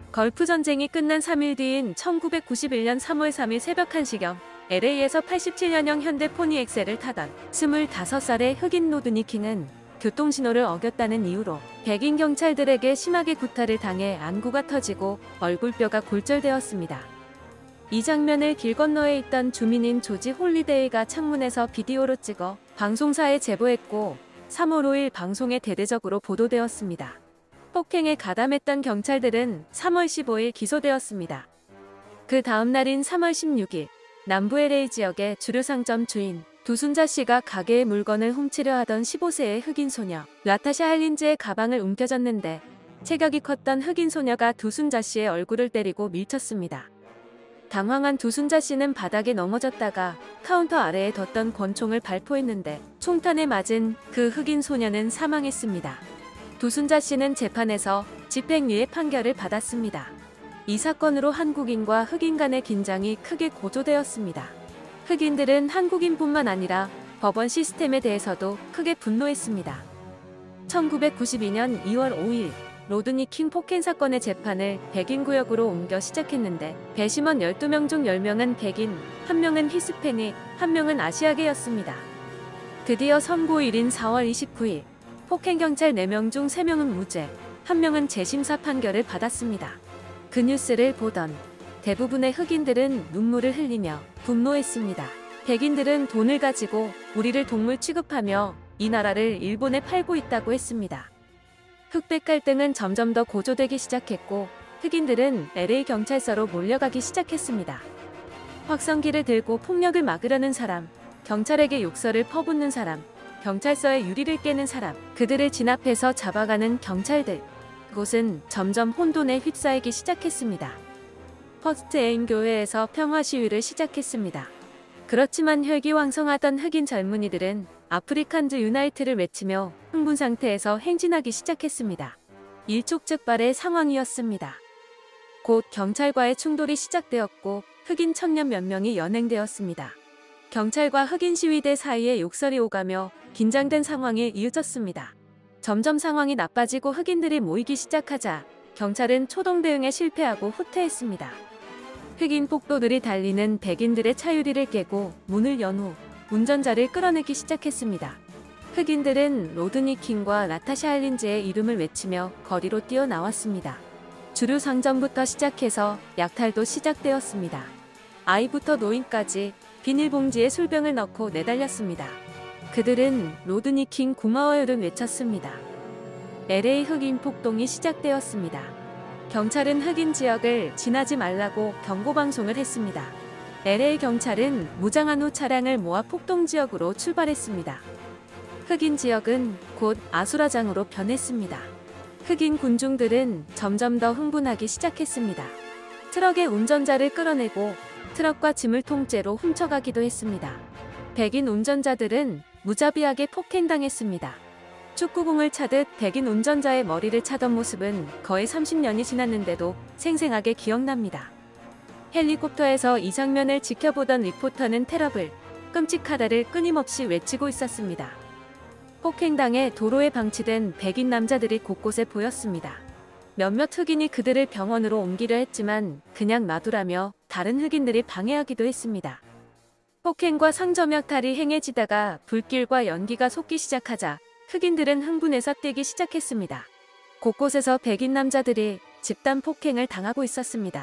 걸프 전쟁이 끝난 3일 뒤인 1991년 3월 3일 새벽 1시경 LA에서 87년형 현대 포니 엑셀을 타던 25살의 흑인 로드니 킹은 교통신호를 어겼다는 이유로 백인 경찰들에게 심하게 구타를 당해 안구가 터지고 얼굴뼈가 골절되었습니다. 이 장면을 길 건너에 있던 주민인 조지 홀리데이가 창문에서 비디오로 찍어 방송사에 제보했고 3월 5일 방송에 대대적으로 보도되었습니다. 폭행에 가담했던 경찰들은 3월 15일 기소되었습니다. 그 다음 날인 3월 16일 남부 LA 지역의 주류 상점 주인 두순자 씨가 가게의 물건을 훔치려 하던 15세의 흑인 소녀 라타샤 할린즈의 가방을 움켜쥐었는데 체격이 컸던 흑인 소녀가 두순자 씨의 얼굴을 때리고 밀쳤습니다. 당황한 두순자 씨는 바닥에 넘어졌다가 카운터 아래에 뒀던 권총을 발포했는데 총탄에 맞은 그 흑인 소녀는 사망했습니다. 두순자 씨는 재판에서 집행유예 판결을 받았습니다. 이 사건으로 한국인과 흑인 간의 긴장이 크게 고조되었습니다. 흑인들은 한국인뿐만 아니라 법원 시스템에 대해서도 크게 분노했습니다. 1992년 2월 5일 로드니 킹 폭행 사건의 재판을 백인 구역으로 옮겨 시작했는데 배심원 12명 중 10명은 백인, 1명은 히스패닉, 1명은 아시아계였습니다. 드디어 선고일인 4월 29일 폭행경찰 4명 중 3명은 무죄, 1명은 재심사 판결을 받았습니다. 그 뉴스를 보던 대부분의 흑인들은 눈물을 흘리며 분노했습니다. 백인들은 돈을 가지고 우리를 동물 취급하며 이 나라를 일본에 팔고 있다고 했습니다. 흑백 갈등은 점점 더 고조되기 시작했고 흑인들은 LA 경찰서로 몰려가기 시작했습니다. 확성기를 들고 폭력을 막으려는 사람, 경찰에게 욕설을 퍼붓는 사람, 경찰서의 유리를 깨는 사람, 그들을 진압해서 잡아가는 경찰들. 그곳은 점점 혼돈에 휩싸이기 시작했습니다. 퍼스트 에임 교회에서 평화 시위를 시작했습니다. 그렇지만 혈기왕성하던 흑인 젊은이들은 아프리칸즈 유나이트를 외치며 흥분 상태에서 행진하기 시작했습니다. 일촉즉발의 상황이었습니다. 곧 경찰과의 충돌이 시작되었고 흑인 청년 몇 명이 연행되었습니다. 경찰과 흑인 시위대 사이에 욕설이 오가며 긴장된 상황이 이어졌습니다. 점점 상황이 나빠지고 흑인들이 모이기 시작하자 경찰은 초동 대응에 실패하고 후퇴했습니다. 흑인 폭도들이 달리는 백인들의 차유리를 깨고 문을 연 후 운전자를 끌어내기 시작했습니다. 흑인들은 로드니 킹과 라타샤 할린즈의 이름을 외치며 거리로 뛰어나왔습니다. 주류 상점부터 시작해서 약탈도 시작되었습니다. 아이부터 노인까지 비닐봉지에 술병을 넣고 내달렸습니다. 그들은 로드니 킹 고마워요를 외쳤습니다. LA 흑인 폭동이 시작되었습니다. 경찰은 흑인 지역을 지나지 말라고 경고방송을 했습니다. LA 경찰은 무장한 후 차량을 모아 폭동 지역으로 출발했습니다. 흑인 지역은 곧 아수라장으로 변했습니다. 흑인 군중들은 점점 더 흥분하기 시작했습니다. 트럭의 운전자를 끌어내고 트럭과 짐을 통째로 훔쳐가기도 했습니다. 백인 운전자들은 무자비하게 폭행당했습니다. 축구공을 차듯 백인 운전자의 머리를 차던 모습은 거의 30년이 지났는데도 생생하게 기억납니다. 헬리콥터에서 이 장면을 지켜보던 리포터는 테러블, 끔찍하다를 끊임없이 외치고 있었습니다. 폭행당해 도로에 방치된 백인 남자들이 곳곳에 보였습니다. 몇몇 흑인이 그들을 병원으로 옮기려 했지만 그냥 놔두라며 다른 흑인들이 방해하기도 했습니다. 폭행과 상점 약탈이 행해지다가 불길과 연기가 솟기 시작하자 흑인들은 흥분해서 뛰기 시작했습니다. 곳곳에서 백인 남자들이 집단 폭행을 당하고 있었습니다.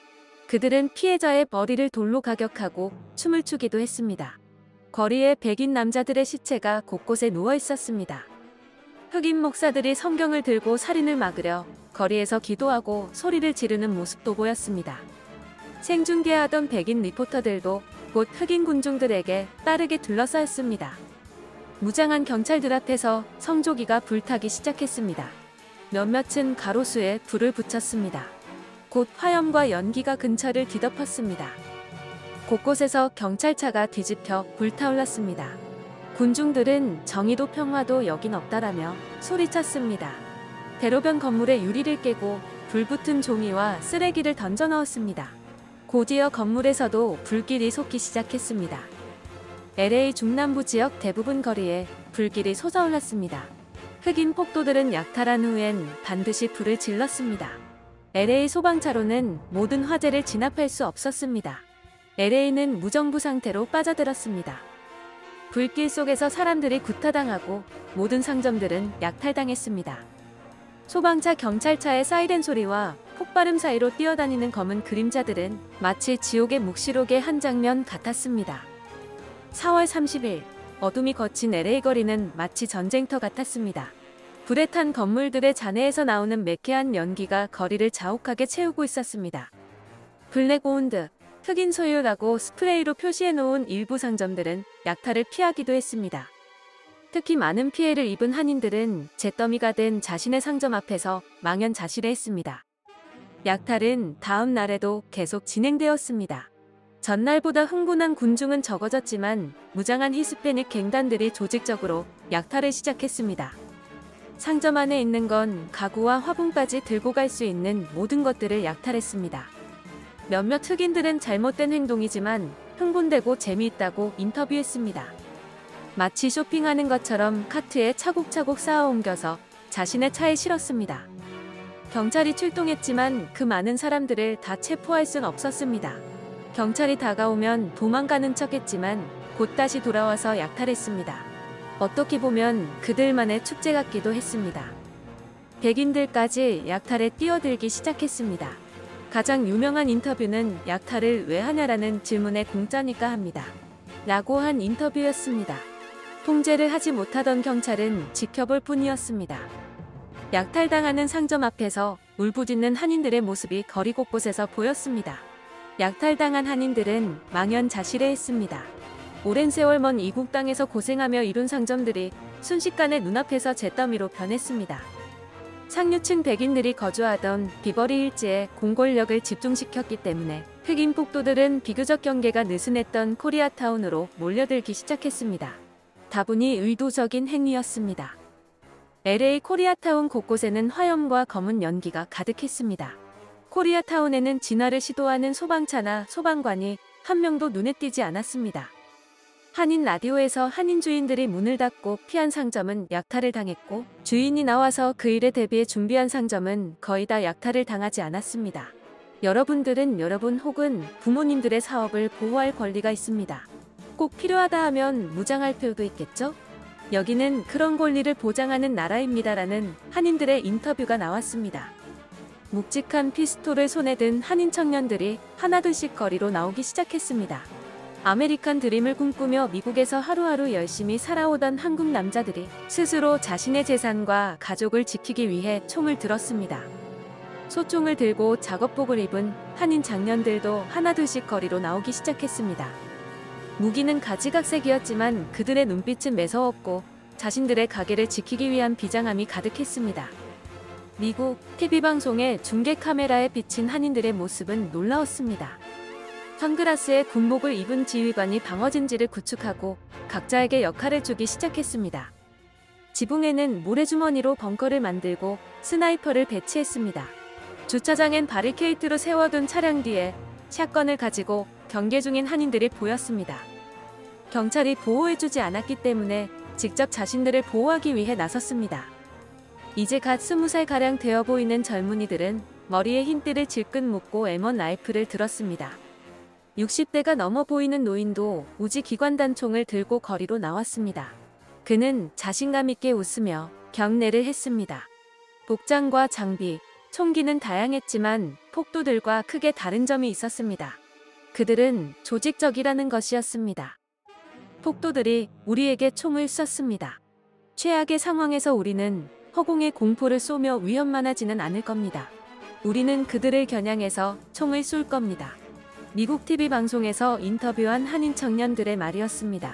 그들은 피해자의 머리를 돌로 가격하고 춤을 추기도 했습니다. 거리에 백인 남자들의 시체가 곳곳에 누워 있었습니다. 흑인 목사들이 성경을 들고 살인을 막으려 거리에서 기도하고 소리를 지르는 모습도 보였습니다. 생중계하던 백인 리포터들도 곧 흑인 군중들에게 빠르게 둘러싸였습니다. 무장한 경찰들 앞에서 성조기가 불타기 시작했습니다. 몇몇은 가로수에 불을 붙였습니다. 곧 화염과 연기가 근처를 뒤덮었습니다. 곳곳에서 경찰차가 뒤집혀 불타올랐습니다. 군중들은 정의도 평화도 여긴 없다라며 소리쳤습니다. 대로변 건물의 유리를 깨고 불붙은 종이와 쓰레기를 던져 넣었습니다. 곧이어 건물에서도 불길이 솟기 시작했습니다. LA 중남부 지역 대부분 거리에 불길이 솟아올랐습니다. 흑인 폭도들은 약탈한 후엔 반드시 불을 질렀습니다. LA 소방차로는 모든 화재를 진압할 수 없었습니다. LA는 무정부 상태로 빠져들었습니다. 불길 속에서 사람들이 구타당하고 모든 상점들은 약탈당했습니다. 소방차, 경찰차의 사이렌 소리와 폭발음 사이로 뛰어다니는 검은 그림자들은 마치 지옥의 묵시록의 한 장면 같았습니다. 4월 30일, 어둠이 거친 LA 거리는 마치 전쟁터 같았습니다. 불에 탄 건물들의 잔해에서 나오는 매캐한 연기가 거리를 자욱하게 채우고 있었습니다. 블랙 오운드, 흑인 소유라고 스프레이로 표시해놓은 일부 상점들은 약탈을 피하기도 했습니다. 특히 많은 피해를 입은 한인들은 잿더미가 된 자신의 상점 앞에서 망연자실해했습니다. 약탈은 다음 날에도 계속 진행되었습니다. 전날보다 흥분한 군중은 적어졌지만 무장한 히스패닉 갱단들이 조직적으로 약탈을 시작했습니다. 상점 안에 있는 건 가구와 화분까지 들고 갈 수 있는 모든 것들을 약탈했습니다. 몇몇 흑인들은 잘못된 행동이지만 흥분되고 재미있다고 인터뷰했습니다. 마치 쇼핑하는 것처럼 카트에 차곡차곡 쌓아 옮겨서 자신의 차에 실었습니다. 경찰이 출동했지만 그 많은 사람들을 다 체포할 순 없었습니다. 경찰이 다가오면 도망가는 척했지만 곧 다시 돌아와서 약탈했습니다. 어떻게 보면 그들만의 축제 같기도 했습니다. 백인들까지 약탈에 뛰어들기 시작했습니다. 가장 유명한 인터뷰는 약탈을 왜 하냐라는 질문에 공짜니까 합니다. 라고 한 인터뷰였습니다. 통제를 하지 못하던 경찰은 지켜볼 뿐이었습니다. 약탈당하는 상점 앞에서 울부짖는 한인들의 모습이 거리 곳곳에서 보였습니다. 약탈당한 한인들은 망연자실해했습니다. 오랜 세월 먼 이국 땅에서 고생하며 이룬 상점들이 순식간에 눈앞에서 잿더미로 변했습니다. 상류층 백인들이 거주하던 비버리 힐즈에 공권력을 집중시켰기 때문에 흑인 폭도들은 비교적 경계가 느슨했던 코리아타운으로 몰려들기 시작했습니다. 다분히 의도적인 행위였습니다. LA 코리아타운 곳곳에는 화염과 검은 연기가 가득했습니다. 코리아타운에는 진화를 시도하는 소방차나 소방관이 한 명도 눈에 띄지 않았습니다. 한인 라디오에서 한인 주인들이 문을 닫고 피한 상점은 약탈을 당했고, 주인이 나와서 그 일에 대비해 준비한 상점은 거의 다 약탈을 당하지 않았습니다. 여러분들은 여러분 혹은 부모님들의 사업을 보호할 권리가 있습니다. 꼭 필요하다 하면 무장할 필요도 있겠죠? 여기는 그런 권리를 보장하는 나라입니다라는 한인들의 인터뷰가 나왔습니다. 묵직한 피스톨을 손에 든 한인 청년들이 하나둘씩 거리로 나오기 시작했습니다. 아메리칸 드림을 꿈꾸며 미국에서 하루하루 열심히 살아오던 한국 남자들이 스스로 자신의 재산과 가족을 지키기 위해 총을 들었습니다. 소총을 들고 작업복을 입은 한인 장년들도 하나둘씩 거리로 나오기 시작했습니다. 무기는 가지각색이었지만 그들의 눈빛은 매서웠고 자신들의 가게를 지키기 위한 비장함이 가득했습니다. 미국 TV방송의 중계 카메라에 비친 한인들의 모습은 놀라웠습니다. 선글라스에 군복을 입은 지휘관이 방어진지를 구축하고 각자에게 역할을 주기 시작했습니다. 지붕에는 모래주머니로 벙커를 만들고 스나이퍼를 배치했습니다. 주차장엔 바리케이트로 세워둔 차량 뒤에 샷건을 가지고 경계 중인 한인들이 보였습니다. 경찰이 보호해주지 않았기 때문에 직접 자신들을 보호하기 위해 나섰습니다. 이제 갓 20살가량 되어 보이는 젊은이들은 머리에 흰띠를 질끈 묶고 M1 라이플을 들었습니다. 60대가 넘어 보이는 노인도 우지 기관단총을 들고 거리로 나왔습니다. 그는 자신감 있게 웃으며 경례를 했습니다. 복장과 장비, 총기는 다양했지만 폭도들과 크게 다른 점이 있었습니다. 그들은 조직적이라는 것이었습니다. 폭도들이 우리에게 총을 쐈습니다. 최악의 상황에서 우리는 허공에 공포를 쏘며 위험만하지는 않을 겁니다. 우리는 그들을 겨냥해서 총을 쏠 겁니다. 미국 TV 방송에서 인터뷰한 한인 청년들의 말이었습니다.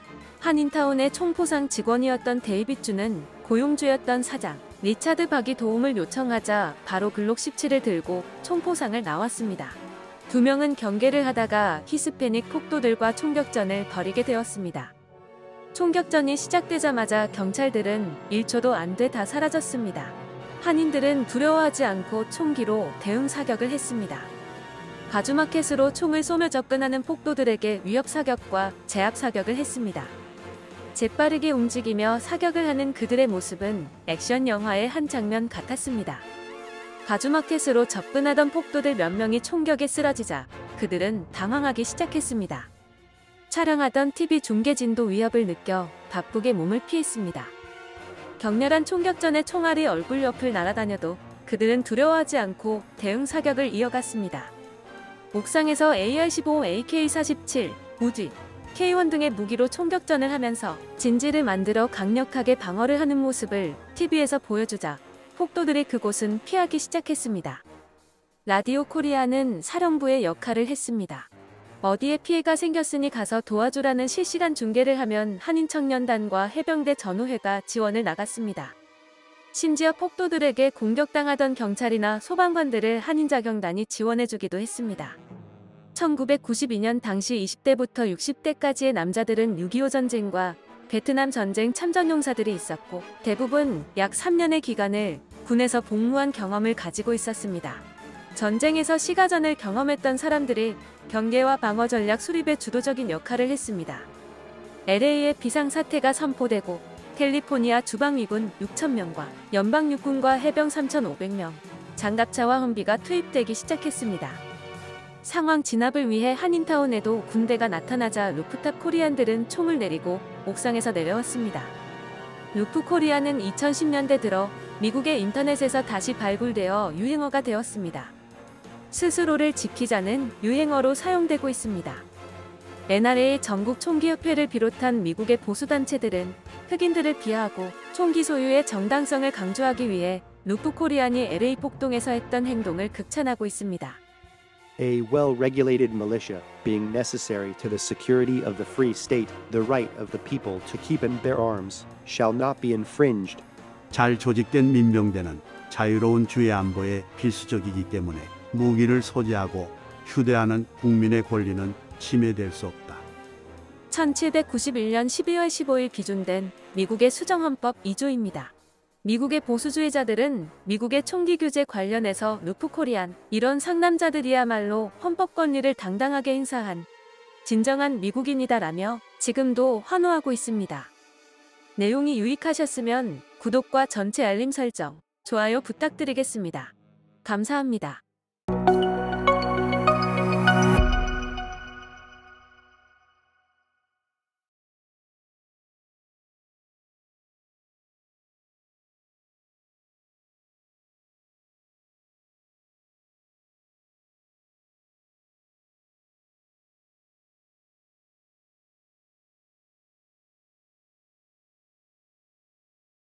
한인타운의 총포상 직원이었던 데이빗 주는 고용주였던 사장 리차드 박이 도움을 요청하자 바로 글록 17을 들고 총포상을 나왔습니다. 두 명은 경계를 하다가 히스패닉 폭도들과 총격전을 벌이게 되었습니다. 총격전이 시작되자마자 경찰들은 1초도 안 돼 다 사라졌습니다. 한인들은 두려워하지 않고 총기로 대응 사격을 했습니다. 바주마켓으로 총을 쏘며 접근하는 폭도들에게 위협 사격과 제압 사격을 했습니다. 재빠르게 움직이며 사격을 하는 그들의 모습은 액션 영화의 한 장면 같았습니다. 바주마켓으로 접근하던 폭도들 몇 명이 총격에 쓰러지자 그들은 당황하기 시작했습니다. 촬영하던 TV 중계진도 위협을 느껴 바쁘게 몸을 피했습니다. 격렬한 총격전에 총알이 얼굴 옆을 날아다녀도 그들은 두려워하지 않고 대응 사격을 이어갔습니다. 옥상에서 AR-15, AK-47, 우지, K1 등의 무기로 총격전을 하면서 진지를 만들어 강력하게 방어를 하는 모습을 TV에서 보여주자 폭도들이 그곳은 피하기 시작했습니다. 라디오 코리아는 사령부의 역할을 했습니다. 어디에 피해가 생겼으니 가서 도와주라는 실시간 중계를 하면 한인청년단과 해병대 전우회가 지원을 나갔습니다. 심지어 폭도들에게 공격당하던 경찰이나 소방관들을 한인자경단이 지원해주기도 했습니다. 1992년 당시 20대부터 60대까지의 남자들은 6.25 전쟁과 베트남 전쟁 참전용사들이 있었고 대부분 약 3년의 기간을 군에서 복무한 경험을 가지고 있었습니다. 전쟁에서 시가전을 경험했던 사람들이 경계와 방어 전략 수립에 주도적인 역할을 했습니다. LA에 비상사태가 선포되고 캘리포니아 주방위군 6,000명과 연방육군과 해병 3,500명, 장갑차와 humvee가 투입되기 시작했습니다. 상황 진압을 위해 한인타운에도 군대가 나타나자 루프탑 코리안들은 총을 내리고 옥상에서 내려왔습니다. 루프 코리안은 2010년대 들어 미국의 인터넷에서 다시 발굴되어 유행어가 되었습니다. 스스로를 지키자는 유행어로 사용되고 있습니다. NRA 전국 총기협회를 비롯한 미국의 보수단체들은 흑인들을 비하하고 총기 소유의 정당성을 강조하기 위해 루프 코리안이 LA 폭동에서 했던 행동을 극찬하고 있습니다. A well-regulated militia being necessary to the security of the free state, the right of the people to keep and bear arms, shall not be infringed. 잘 조직된 민병대는 자유로운 주의 안보에 필수적이기 때문에 무기를 소지하고 휴대하는 국민의 권리는 침해될 수 없다. 1791년 12월 15일 기준된 미국의 수정헌법 2조입니다. 미국의 보수주의자들은 미국의 총기 규제 관련해서 루프 코리안, 이런 상남자들이야말로 헌법 권리를 당당하게 행사한 진정한 미국인이다라며 지금도 환호하고 있습니다. 내용이 유익하셨으면 구독과 전체 알림 설정, 좋아요 부탁드리겠습니다. 감사합니다.